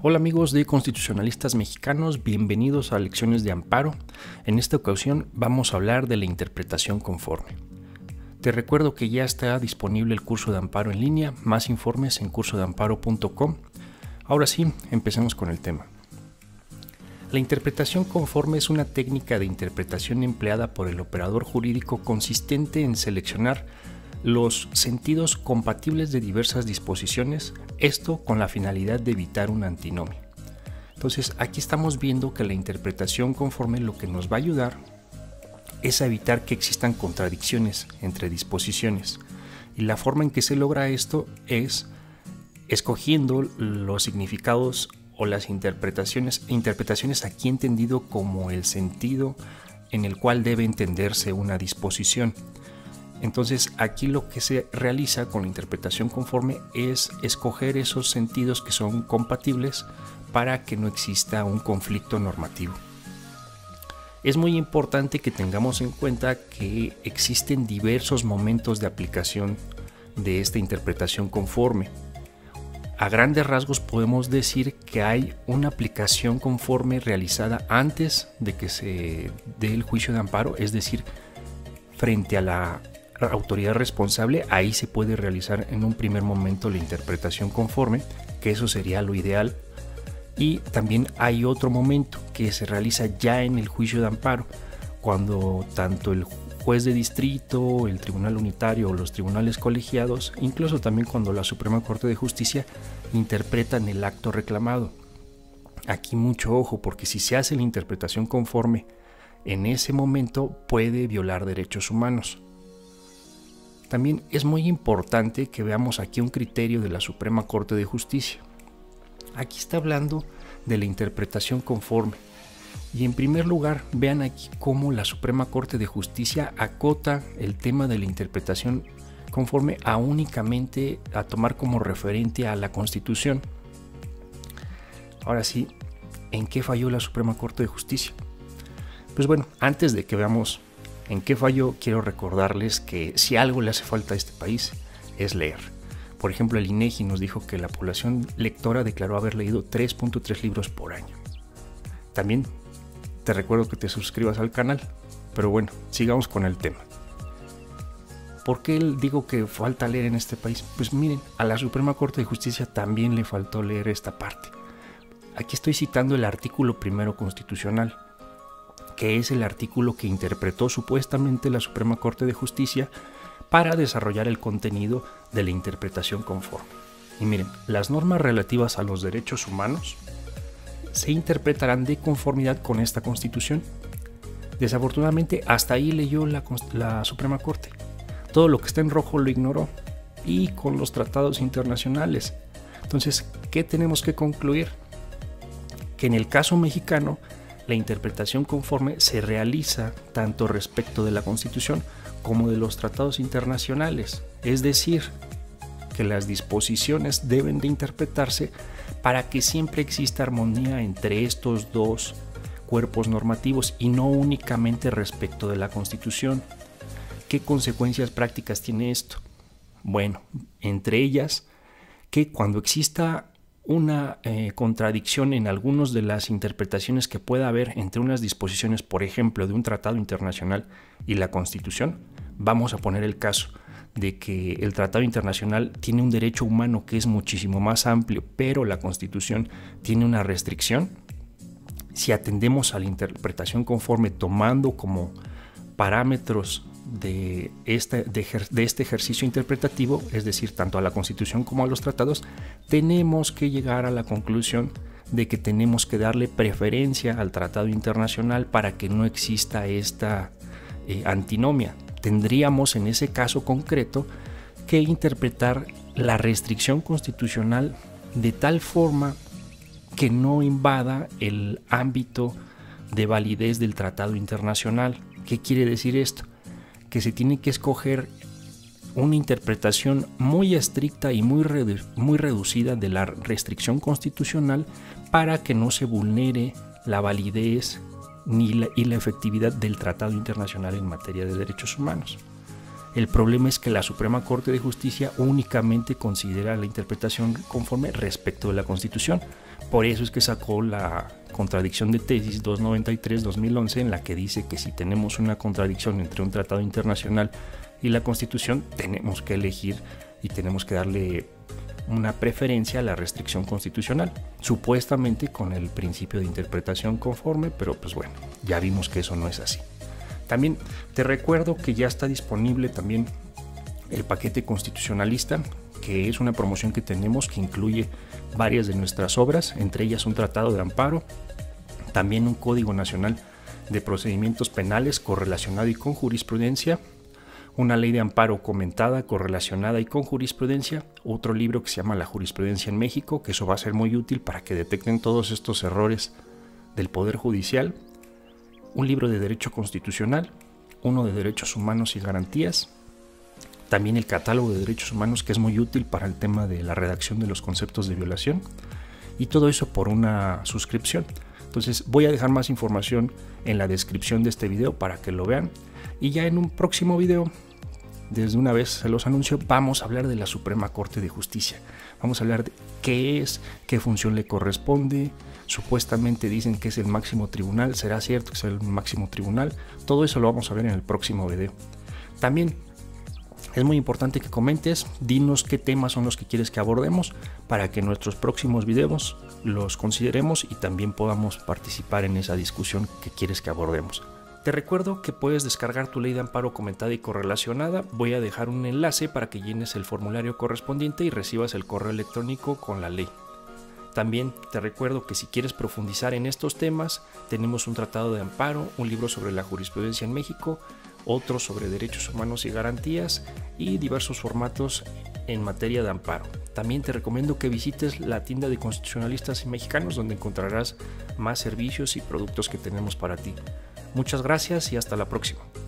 Hola amigos de Constitucionalistas Mexicanos, bienvenidos a Lecciones de Amparo. En esta ocasión vamos a hablar de la interpretación conforme. Te recuerdo que ya está disponible el curso de amparo en línea, más informes en cursodeamparo.com. Ahora sí, empecemos con el tema. La interpretación conforme es una técnica de interpretación empleada por el operador jurídico consistente en seleccionar los sentidos compatibles de diversas disposiciones, esto con la finalidad de evitar una antinomia. Entonces, aquí estamos viendo que la interpretación conforme lo que nos va a ayudar es a evitar que existan contradicciones entre disposiciones. Y la forma en que se logra esto es escogiendo los significados o las interpretaciones aquí entendido como el sentido en el cual debe entenderse una disposición. Entonces aquí lo que se realiza con la interpretación conforme es escoger esos sentidos que son compatibles para que no exista un conflicto normativo. Es muy importante que tengamos en cuenta que existen diversos momentos de aplicación de esta interpretación conforme. A grandes rasgos podemos decir que hay una aplicación conforme realizada antes de que se dé el juicio de amparo, es decir, frente a la autoridad responsable. Ahí se puede realizar en un primer momento la interpretación conforme, que eso sería lo ideal. Y también hay otro momento que se realiza ya en el juicio de amparo, cuando tanto el juez de distrito, el tribunal unitario o los tribunales colegiados, incluso también cuando la Suprema Corte de Justicia interpretan el acto reclamado. Aquí mucho ojo, porque si se hace la interpretación conforme en ese momento puede violar derechos humanos. También es muy importante que veamos aquí un criterio de la Suprema Corte de Justicia. Aquí está hablando de la interpretación conforme. Y en primer lugar, vean aquí cómo la Suprema Corte de Justicia acota el tema de la interpretación conforme a únicamente a tomar como referente a la Constitución. Ahora sí, ¿en qué falló la Suprema Corte de Justicia? Pues bueno, antes de que veamos en qué falló, quiero recordarles que si algo le hace falta a este país es leer. Por ejemplo, el INEGI nos dijo que la población lectora declaró haber leído 3.3 libros por año. También te recuerdo que te suscribas al canal, pero bueno, sigamos con el tema. ¿Por qué digo que falta leer en este país? Pues miren, a la Suprema Corte de Justicia también le faltó leer esta parte. Aquí estoy citando el artículo primero constitucional, que es el artículo que interpretó supuestamente la Suprema Corte de Justicia para desarrollar el contenido de la interpretación conforme. Y miren, las normas relativas a los derechos humanos se interpretarán de conformidad con esta Constitución. Desafortunadamente, hasta ahí leyó la Suprema Corte. Todo lo que está en rojo lo ignoró, y con los tratados internacionales. Entonces, ¿qué tenemos que concluir? Que en el caso mexicano, la interpretación conforme se realiza tanto respecto de la Constitución como de los tratados internacionales. Es decir, que las disposiciones deben de interpretarse para que siempre exista armonía entre estos dos cuerpos normativos y no únicamente respecto de la Constitución. ¿Qué consecuencias prácticas tiene esto? Bueno, entre ellas, que cuando exista una contradicción en algunas de las interpretaciones que pueda haber entre unas disposiciones, por ejemplo, de un tratado internacional y la Constitución, vamos a poner el caso de que el tratado internacional tiene un derecho humano que es muchísimo más amplio, pero la Constitución tiene una restricción. Si atendemos a la interpretación conforme tomando como parámetros de este ejercicio interpretativo, es decir, tanto a la Constitución como a los tratados, tenemos que llegar a la conclusión de que tenemos que darle preferencia al tratado internacional para que no exista esta antinomia. Tendríamos en ese caso concreto que interpretar la restricción constitucional de tal forma que no invada el ámbito de validez del tratado internacional. ¿Qué quiere decir esto? Que se tiene que escoger una interpretación muy estricta y muy reducida de la restricción constitucional para que no se vulnere la validez y la efectividad del Tratado Internacional en materia de derechos humanos. El problema es que la Suprema Corte de Justicia únicamente considera la interpretación conforme respecto de la Constitución. Por eso es que sacó la contradicción de tesis 293-2011, en la que dice que si tenemos una contradicción entre un tratado internacional y la Constitución, tenemos que elegir y tenemos que darle una preferencia a la restricción constitucional, supuestamente con el principio de interpretación conforme, pero pues bueno, ya vimos que eso no es así. También te recuerdo que ya está disponible también el paquete constitucionalista, que es una promoción que tenemos que incluye varias de nuestras obras, entre ellas un tratado de amparo, también un Código Nacional de Procedimientos Penales correlacionado y con jurisprudencia, una ley de amparo comentada, correlacionada y con jurisprudencia, otro libro que se llama La Jurisprudencia en México, que eso va a ser muy útil para que detecten todos estos errores del Poder Judicial, un libro de Derecho Constitucional, uno de Derechos Humanos y Garantías, también el catálogo de derechos humanos, que es muy útil para el tema de la redacción de los conceptos de violación, y todo eso por una suscripción. Entonces voy a dejar más información en la descripción de este video para que lo vean, y ya en un próximo video, desde una vez se los anuncio, vamos a hablar de la Suprema Corte de Justicia. Vamos a hablar de qué es, qué función le corresponde. Supuestamente dicen que es el máximo tribunal. ¿Será cierto que es el máximo tribunal? Todo eso lo vamos a ver en el próximo video. También es muy importante que comentes, dinos qué temas son los que quieres que abordemos para que en nuestros próximos videos los consideremos y también podamos participar en esa discusión que quieres que abordemos. Te recuerdo que puedes descargar tu ley de amparo comentada y correlacionada. Voy a dejar un enlace para que llenes el formulario correspondiente y recibas el correo electrónico con la ley. También te recuerdo que si quieres profundizar en estos temas, tenemos un tratado de amparo, un libro sobre la jurisprudencia en México, otro sobre derechos humanos y garantías y diversos formatos en materia de amparo. También te recomiendo que visites la tienda de Constitucionalistas y Mexicanos, donde encontrarás más servicios y productos que tenemos para ti. Muchas gracias y hasta la próxima.